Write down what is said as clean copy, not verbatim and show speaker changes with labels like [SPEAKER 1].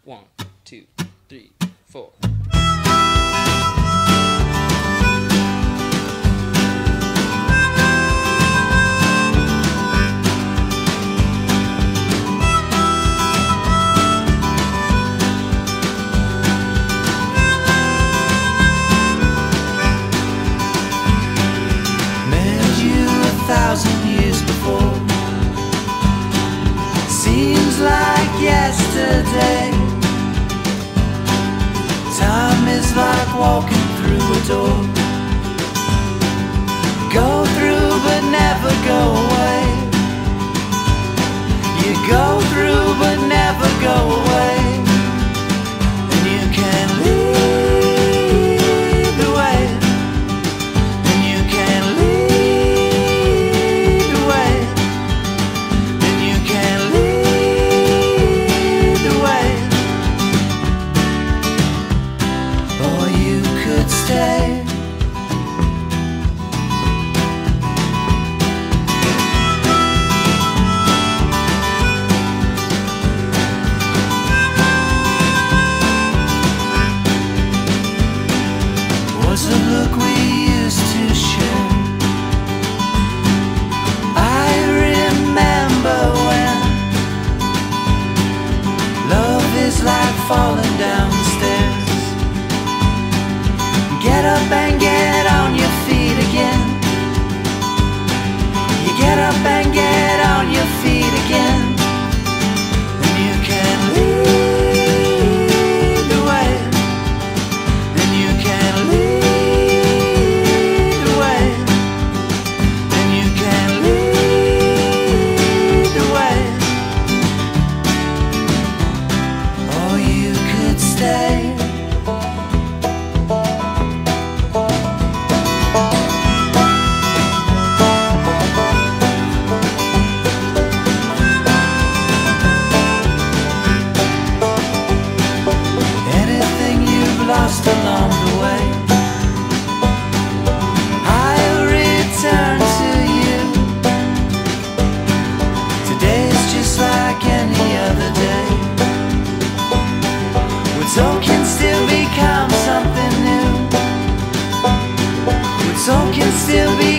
[SPEAKER 1] 1, 2, 3, 4.
[SPEAKER 2] Met you 1,000 years before. Seems like yesterday. Time is like walking through a door. Go through but never go away. You go through but never go away. And you can lead the way. And you can lead the way. And you can lead the way. Or you could stay. Was a look we used to share. I remember when love is like falling down the stairs. Get up and get on your feet again. You get up and get on your feet again. And you can lead the way. And you can lead the way. And you can lead the way. Or you could stay. Anything you've lost along the way, I'll return to you. Today's just like any other day. What's old can still become something new. What's old can still be